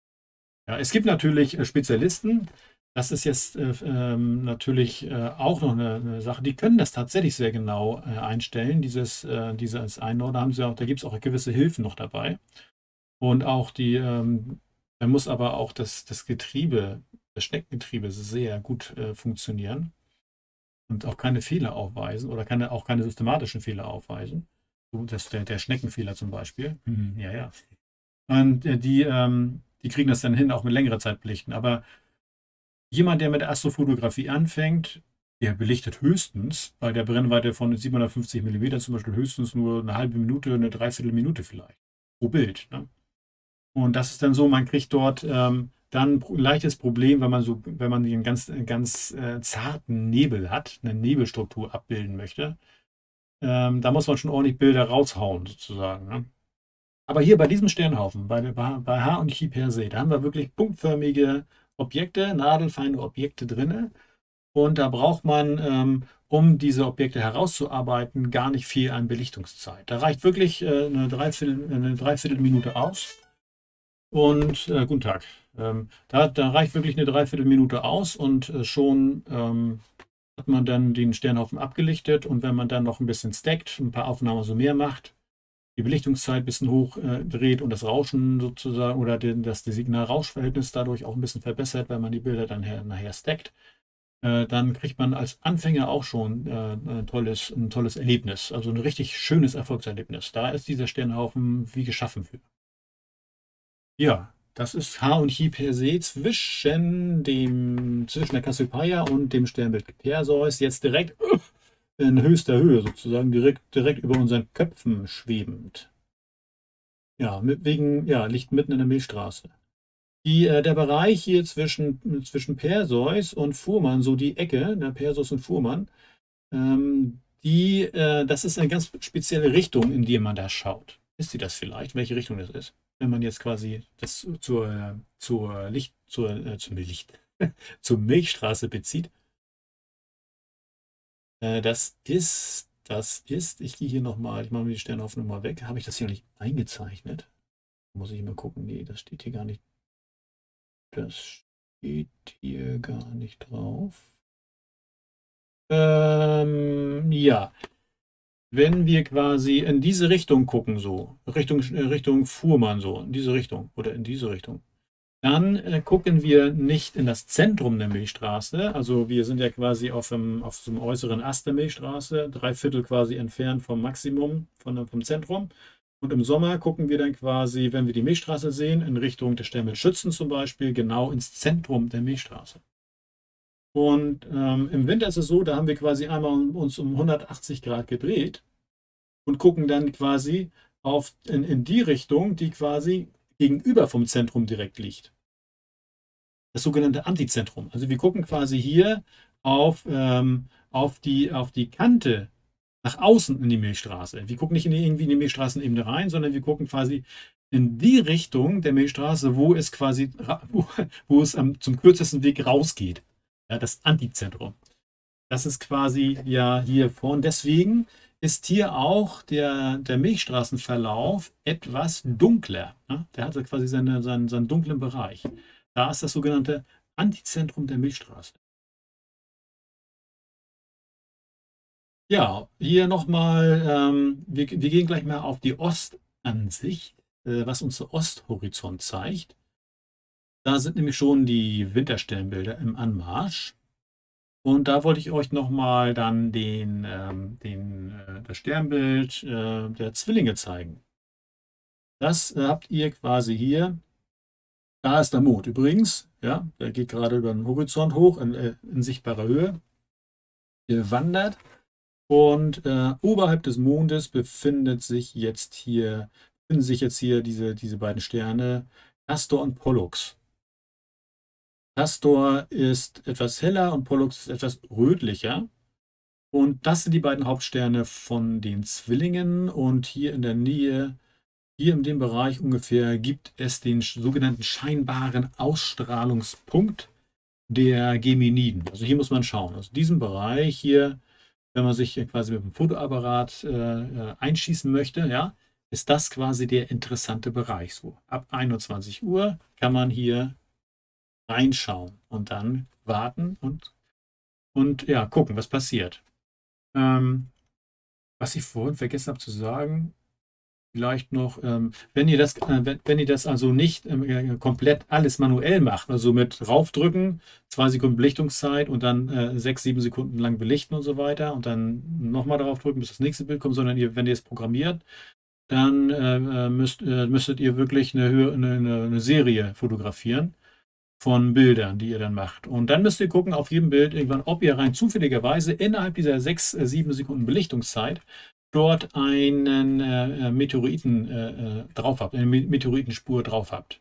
Ja, es gibt natürlich äh, Spezialisten, das ist jetzt äh, ähm, natürlich äh, auch noch eine, eine Sache, die können das tatsächlich sehr genau äh, einstellen, dieses, äh, dieses Einordnen haben sie auch, da gibt es auch gewisse Hilfen noch dabei. Und auch die, ähm, da muss aber auch das, das Getriebe, das Schneckengetriebe sehr gut äh, funktionieren und auch keine Fehler aufweisen oder keine, auch keine systematischen Fehler aufweisen. So, das, der, der Schneckenfehler zum Beispiel. Mhm, ja, ja. Und äh, die, ähm, die kriegen das dann hin, auch mit längerer Zeit belichten. Aber jemand, der mit der Astrofotografie anfängt, der belichtet höchstens bei der Brennweite von siebenhundertfünfzig Millimeter zum Beispiel höchstens nur eine halbe Minute, eine Dreiviertelminute vielleicht pro Bild. Ne? Und das ist dann so, man kriegt dort ähm, dann ein leichtes Problem, wenn man so, wenn man den ganz, ganz äh, zarten Nebel hat, eine Nebelstruktur abbilden möchte. Ähm, da muss man schon ordentlich Bilder raushauen, sozusagen. Ne? Aber hier bei diesem Sternhaufen, bei, bei, bei H und Chi per se, da haben wir wirklich punktförmige Objekte, nadelfeine Objekte drin. Und da braucht man, ähm, um diese Objekte herauszuarbeiten, gar nicht viel an Belichtungszeit. Da reicht wirklich äh, eine Dreiviertel, eine Dreiviertelminute aus. Und äh, guten Tag. Ähm, da, da reicht wirklich eine Dreiviertelminute aus und äh, schon ähm, hat man dann den Sternhaufen abgelichtet. Und wenn man dann noch ein bisschen stackt, ein paar Aufnahmen so mehr macht, die Belichtungszeit ein bisschen hoch äh, dreht und das Rauschen sozusagen oder den, das Signal-Rausch-Verhältnis dadurch auch ein bisschen verbessert, weil man die Bilder dann her, nachher stackt, äh, dann kriegt man als Anfänger auch schon äh, ein tolles, ein tolles Erlebnis, also ein richtig schönes Erfolgserlebnis. Da ist dieser Sternhaufen wie geschaffen für. Ja, das ist H und Chi per se zwischen dem, zwischen der Cassiopeia und dem Sternbild Perseus, jetzt direkt uh, in höchster Höhe sozusagen, direkt, direkt über unseren Köpfen schwebend. Ja, mit, wegen, ja, liegt mitten in der Milchstraße. Die, äh, der Bereich hier zwischen, zwischen Perseus und Fuhrmann, so die Ecke, ne, Perseus und Fuhrmann, ähm, die, äh, das ist eine ganz spezielle Richtung, in die man da schaut. Wisst ihr das vielleicht, welche Richtung das ist? Wenn man jetzt quasi das zur, zur Licht, zur, äh, zur Licht, zur Milchstraße bezieht. Äh, das ist, das ist, ich gehe hier nochmal, ich mache mir die Sternaufnahme mal weg. Habe ich das hier noch nicht eingezeichnet? Muss ich mal gucken. Nee, das steht hier gar nicht. Das steht hier gar nicht drauf. Ähm, ja, wenn wir quasi in diese Richtung gucken, so, Richtung, äh, Richtung Fuhrmann, so, in diese Richtung oder in diese Richtung, dann äh, gucken wir nicht in das Zentrum der Milchstraße. Also wir sind ja quasi auf dem, auf dem äußeren Ast der Milchstraße, drei Viertel quasi entfernt vom Maximum, von, vom Zentrum. Und im Sommer gucken wir dann quasi, wenn wir die Milchstraße sehen, in Richtung der Sternbild-Schützen zum Beispiel, genau ins Zentrum der Milchstraße. Und ähm, im Winter ist es so, da haben wir quasi einmal uns um hundertachtzig Grad gedreht und gucken dann quasi auf, in, in die Richtung, die quasi gegenüber vom Zentrum direkt liegt. Das sogenannte Antizentrum. Also wir gucken quasi hier auf, ähm, auf, die, auf die Kante nach außen in die Milchstraße. Wir gucken nicht in die, irgendwie in die Milchstraßenebene rein, sondern wir gucken quasi in die Richtung der Milchstraße, wo es quasi, wo, wo es am, zum kürzesten Weg rausgeht. Ja, das Antizentrum. Das ist quasi ja hier vorn. Deswegen ist hier auch der, der Milchstraßenverlauf etwas dunkler. Ja? Der hat quasi seine, seinen, seinen dunklen Bereich. Da ist das sogenannte Antizentrum der Milchstraße. Ja, hier nochmal, ähm, wir, wir gehen gleich mal auf die Ostansicht, äh, was uns der Osthorizont zeigt. Da sind nämlich schon die Wintersternbilder im Anmarsch. Und da wollte ich euch nochmal dann den, ähm, den, äh, das Sternbild äh, der Zwillinge zeigen. Das äh, habt ihr quasi hier. Da ist der Mond übrigens. Ja, der geht gerade über den Horizont hoch in, äh, in sichtbarer Höhe. Ihr wandert. Und äh, oberhalb des Mondes befindet sich jetzt hier, befinden sich jetzt hier diese, diese beiden Sterne, Castor und Pollux. Castor ist etwas heller und Pollux ist etwas rötlicher. Und das sind die beiden Hauptsterne von den Zwillingen. Und hier in der Nähe, hier in dem Bereich ungefähr, gibt es den sogenannten scheinbaren Ausstrahlungspunkt der Geminiden. Also hier muss man schauen. Also diesen Bereich hier, wenn man sich quasi mit dem Fotoapparat äh, einschießen möchte, ja, ist das quasi der interessante Bereich. So ab einundzwanzig Uhr kann man hier reinschauen und dann warten und, und ja, gucken, was passiert. Ähm, was ich vorhin vergessen habe zu sagen, vielleicht noch, ähm, wenn ihr das, äh, wenn, wenn ihr das also nicht ähm, komplett alles manuell macht, also mit draufdrücken, zwei Sekunden Belichtungszeit und dann äh, sechs, sieben Sekunden lang belichten und so weiter und dann nochmal draufdrücken, bis das nächste Bild kommt, sondern ihr, wenn ihr es programmiert, dann äh, müsst, äh, müsstet ihr wirklich eine, Höhe, eine, eine Serie fotografieren von Bildern, die ihr dann macht. Und dann müsst ihr gucken auf jedem Bild irgendwann, ob ihr rein zufälligerweise innerhalb dieser sechs, sieben Sekunden Belichtungszeit dort einen äh, Meteoriten äh, drauf habt, eine Meteoritenspur drauf habt.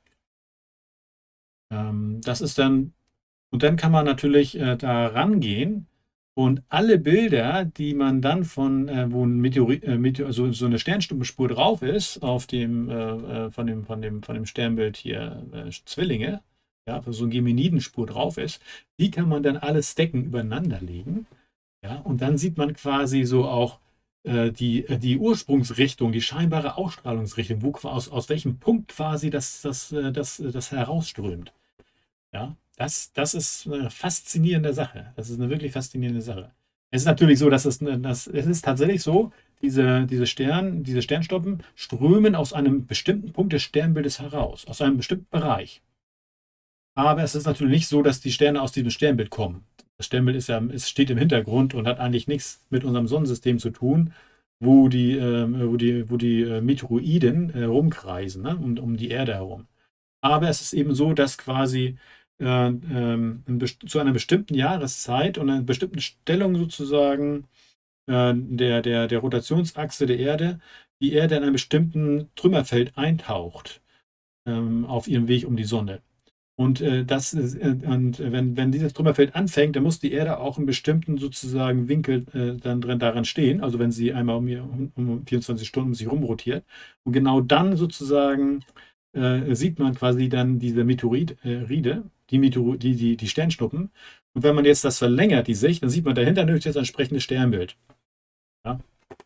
Ähm, das ist dann, und dann kann man natürlich äh, da rangehen und alle Bilder, die man dann von, äh, wo ein Meteorit, äh, Meteor, so, so eine Sternschnuppenspur drauf ist, auf dem, äh, von dem, von dem, von dem Sternbild hier äh, Zwillinge, ja, wo so eine Geminidenspur drauf ist, die kann man dann alle stacken übereinander legen. Ja, und dann sieht man quasi so auch äh, die, äh, die Ursprungsrichtung, die scheinbare Ausstrahlungsrichtung, wo, aus, aus welchem Punkt quasi das, das, äh, das, äh, das herausströmt. Ja, das, das ist eine faszinierende Sache. Das ist eine wirklich faszinierende Sache. Es ist natürlich so, dass es, dass, es ist tatsächlich so, diese, diese, Stern, diese Sternstoppen strömen aus einem bestimmten Punkt des Sternbildes heraus, aus einem bestimmten Bereich. Aber es ist natürlich nicht so, dass die Sterne aus diesem Sternbild kommen. Das Sternbild ist ja, es steht im Hintergrund und hat eigentlich nichts mit unserem Sonnensystem zu tun, wo die, äh, wo die, wo die äh, Meteoroiden äh, rumkreisen, ne? um, um die Erde herum. Aber es ist eben so, dass quasi äh, ähm, zu einer bestimmten Jahreszeit und einer bestimmten Stellung sozusagen äh, der, der, der Rotationsachse der Erde die Erde in einem bestimmten Trümmerfeld eintaucht ähm, auf ihrem Weg um die Sonne. Und, äh, das ist, äh, und wenn, wenn dieses Trümmerfeld anfängt, dann muss die Erde auch in bestimmten sozusagen Winkel äh, dann drin daran stehen. Also wenn sie einmal um, ihr, um, um vierundzwanzig Stunden um sich rumrotiert. Und genau dann sozusagen äh, sieht man quasi dann diese Meteoride, äh, die, Meteor die, die, die Sternschnuppen. Und wenn man jetzt das verlängert, die Sicht, dann sieht man dahinter natürlich das entsprechende Sternbild. Ja?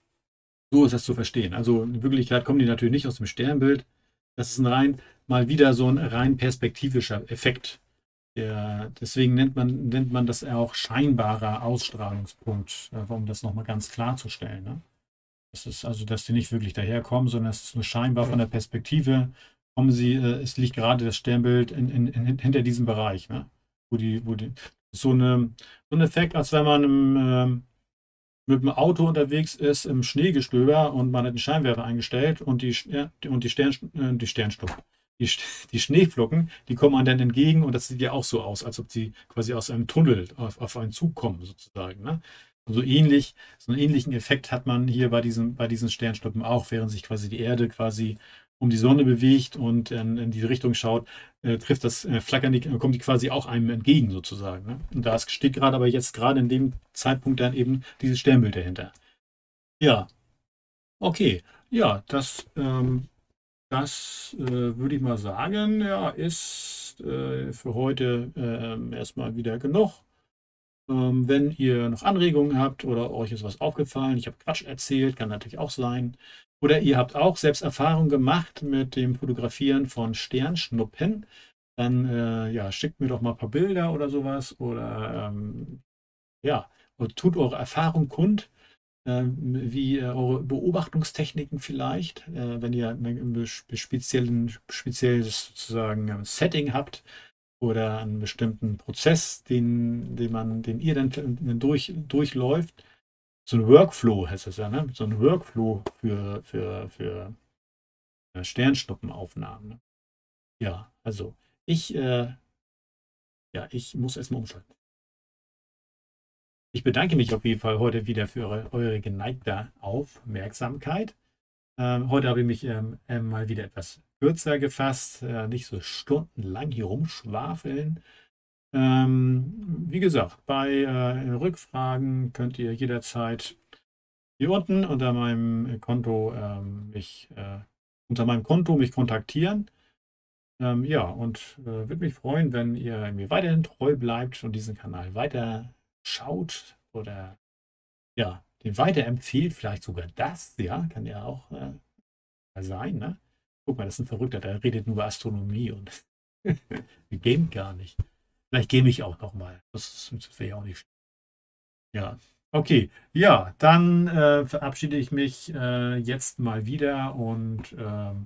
So ist das zu verstehen. Also in Wirklichkeit kommen die natürlich nicht aus dem Sternbild. Das ist ein rein, mal wieder so ein rein perspektivischer Effekt. Der, deswegen nennt man, nennt man das auch scheinbarer Ausstrahlungspunkt, äh, um das nochmal ganz klarzustellen. Ne? Das ist also, dass die nicht wirklich daherkommen, sondern es ist nur scheinbar von der Perspektive, kommen sie, äh, es liegt gerade das Sternbild in, in, in, hinter diesem Bereich, ne? Wo die, wo die, so, eine, so ein Effekt, als wenn man im, ähm, mit dem Auto unterwegs ist im Schneegestöber und man hat den Scheinwerfer eingestellt und die, ja, und die, Stern, äh, die Sternschnuppen, die, die Schneeflocken, die kommen einem dann entgegen und das sieht ja auch so aus, als ob sie quasi aus einem Tunnel auf, auf einen Zug kommen, sozusagen. Ne? Und so ähnlich, so einen ähnlichen Effekt hat man hier bei diesen, bei diesen Sternschnuppen auch, während sich quasi die Erde quasi um die Sonne bewegt und in, in die Richtung schaut, äh, trifft das äh, Flackern, die, kommt die quasi auch einem entgegen sozusagen. Ne? Und da steht gerade aber jetzt gerade in dem Zeitpunkt dann eben dieses Sternbild dahinter. Ja, okay. Ja, das, ähm, das äh, würde ich mal sagen, ja, ist äh, für heute äh, erstmal wieder genug. Ähm, wenn ihr noch Anregungen habt oder euch ist was aufgefallen, ich habe Quatsch erzählt, kann natürlich auch sein. Oder ihr habt auch selbst Erfahrung gemacht mit dem Fotografieren von Sternschnuppen, dann äh, ja, schickt mir doch mal ein paar Bilder oder sowas. Oder ähm, ja, und tut eure Erfahrung kund, äh, wie äh, eure Beobachtungstechniken vielleicht, äh, wenn ihr ein speziellen, spezielles sozusagen Setting habt oder einen bestimmten Prozess, den, den, man, den ihr dann durch, durchläuft. So ein Workflow heißt das ja, ne? So ein Workflow für, für, für äh, Sternschnuppenaufnahmen. Ne? Ja, also ich, äh, ja, ich muss erstmal umschalten. Ich bedanke mich auf jeden Fall heute wieder für eure, eure geneigte Aufmerksamkeit. Ähm, heute habe ich mich ähm, äh, mal wieder etwas kürzer gefasst, äh, nicht so stundenlang hier rumschwafeln. Ähm, wie gesagt, bei äh, Rückfragen könnt ihr jederzeit hier unten unter meinem Konto ähm, mich äh, unter meinem Konto mich kontaktieren. Ähm, ja, und äh, würde mich freuen, wenn ihr mir weiterhin treu bleibt und diesen Kanal weiter schaut oder ja, den weiterempfiehlt, vielleicht sogar das, ja, kann ja auch äh, sein, ne? Guck mal, das ist ein Verrückter, der redet nur über Astronomie und gamet gar nicht. Vielleicht game ich auch noch mal. Das wäre ja auch nicht. Ja, okay. Ja, dann äh, verabschiede ich mich äh, jetzt mal wieder und ähm,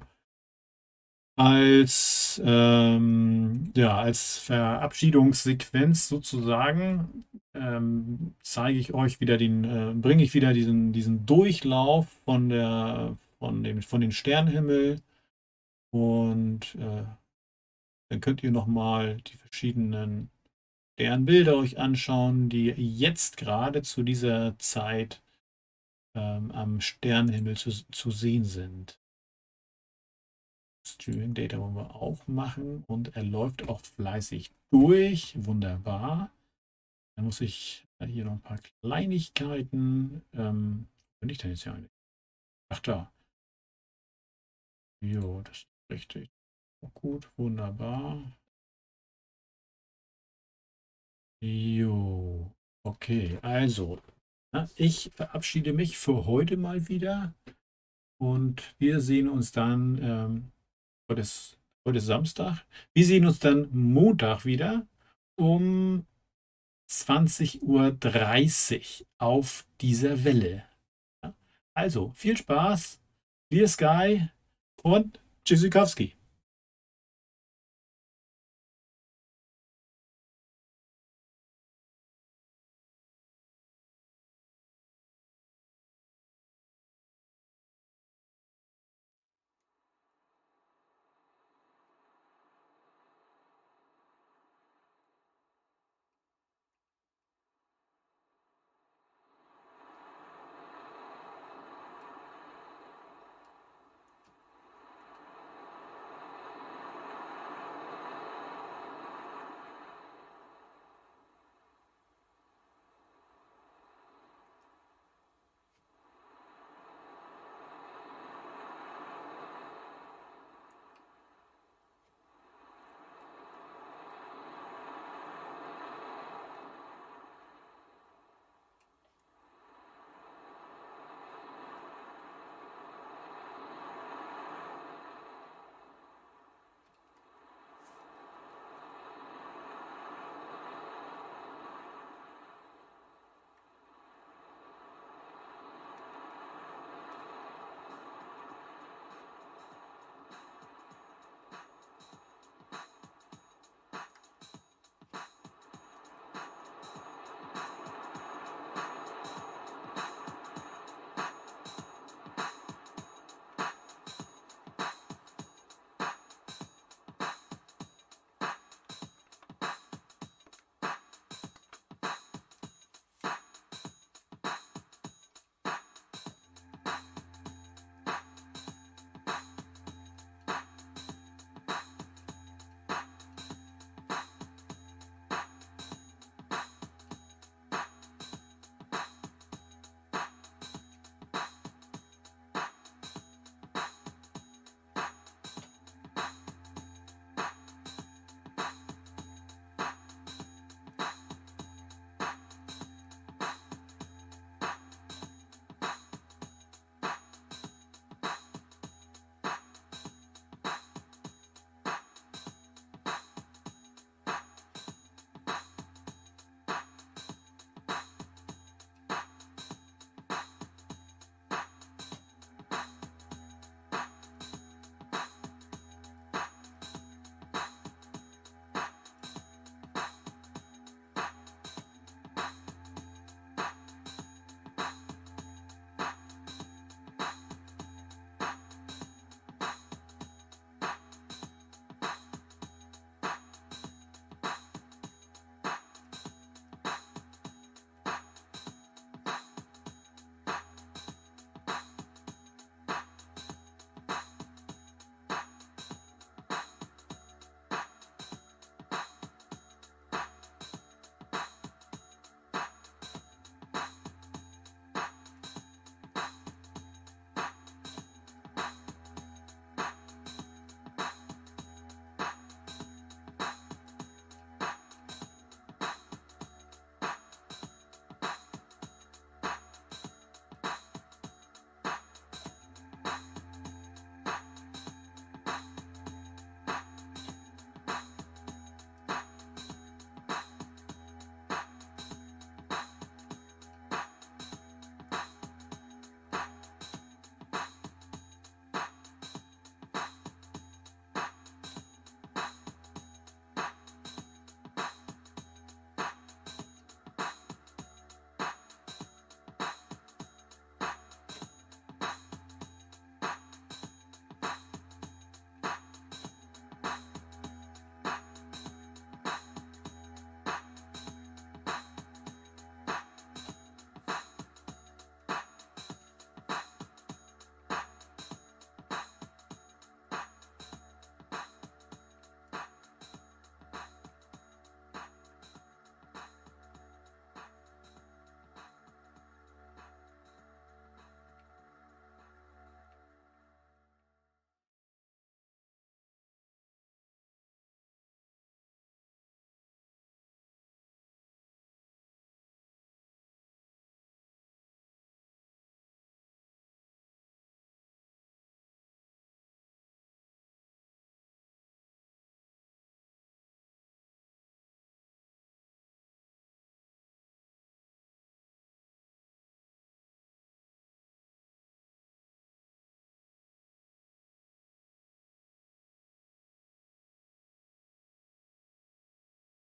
als, ähm, ja, als Verabschiedungssequenz sozusagen ähm, zeige ich euch wieder den, äh, bringe ich wieder diesen, diesen Durchlauf von der, von dem, von den Sternenhimmel und äh, dann könnt ihr noch mal die verschiedenen deren Bilder euch anschauen, die jetzt gerade zu dieser Zeit ähm, am Sternenhimmel zu, zu sehen sind. Streaming Data wollen wir auch machen und er läuft auch fleißig durch. Wunderbar. Dann muss ich hier noch ein paar Kleinigkeiten. Ähm, bin ich denn jetzt hier eigentlich? Ach da. Jo, das ist richtig. Gut, wunderbar. Jo, okay, also, na, ich verabschiede mich für heute mal wieder und wir sehen uns dann, ähm, heute ist, heute ist Samstag, wir sehen uns dann Montag wieder um zwanzig Uhr dreißig auf dieser Welle. Ja, also, viel Spaß, Clear Sky und Tschüssikowski.